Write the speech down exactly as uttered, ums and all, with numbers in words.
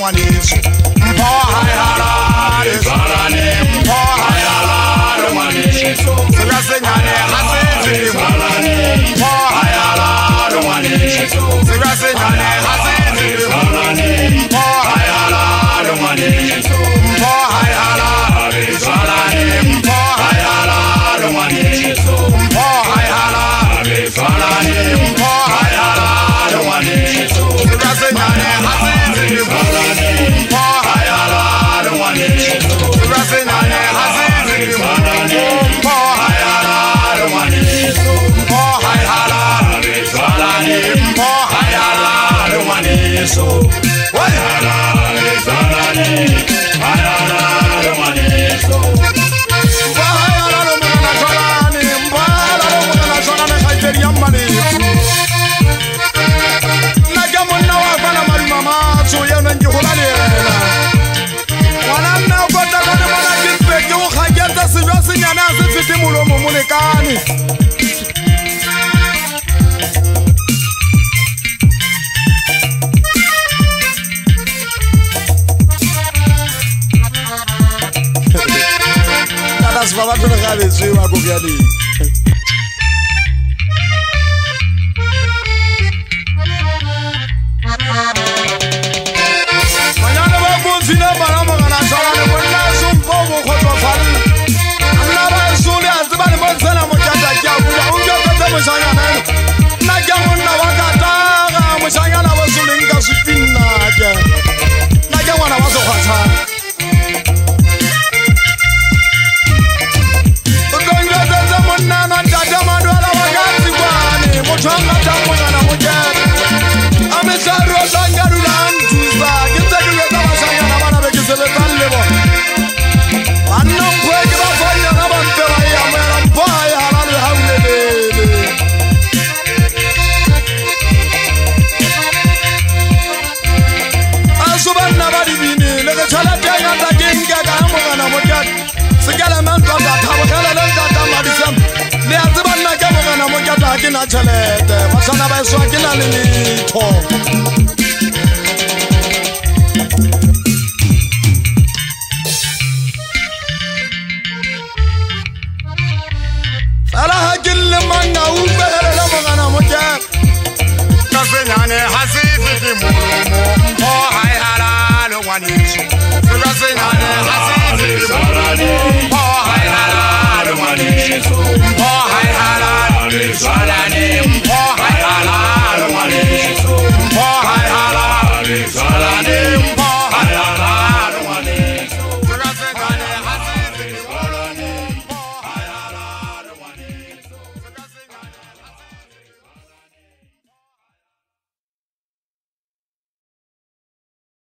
ngwaneso mpho hai halale zalane mpho hai halale ngwaneso seka senyane ha se zalane mpho hai halale ngwaneso seka senyane ha se zalane mpho hai halale ngwaneso mpho hai halale zalane mpho hai halale ngwaneso mpho hai halale zalane mpho hai halale ngwaneso seka senyane ha se zalane mpho hai halale ngwaneso seka senyane ha se zalane mpho hai halale ngwaneso mpho hai halale zalane mpho hai halale ngwaneso hai halale zalane hai halale ngwaneso mpho hai halale mwana zalane mpho hai halale mwana zalane khaiteri yammaneso naga monna wa bana mari mama so yana ngikholalela wana nna o kota ka ne bona ke peke o khaketsa sejwa senyana se fete molomo molekane That's what I'm going to have is you. I'm going to get it. Mañana vamos a final para vamos a ganar. Solo le voy a dar un poco con los fans. Andaba en su día, se va a demostrar la muchacha que ha pura. Un día que estamos allá, na que vamos a vacatar, vamos allá na vamos a linka su pina, na que vamos a vamos a pasar. Nana dada madwala wakati bwane muchanga tamuna na mujere amesaro sangaru lantuza kitekuye tabashanya na bana bekisele talebo anno kweke bafanya na bampera ya mera mpaya halalu haulele asubana bari bini leke chala tenga takinga kamuna na mujere sigala mantwa tatabakala lenda tamadisam le azibana ke bona mo ka ta ke na chelete ba sana ba swa ke na le litho ala hakil manna u bele le mo kana mo ka ka senyane hasifiti mulomo o hai halalo ngwaneso ka senyane hasifiti mulomo o hai halalo ngwaneso o hai halalo zalane o hai halalo ngwaneso o hai halalo zalane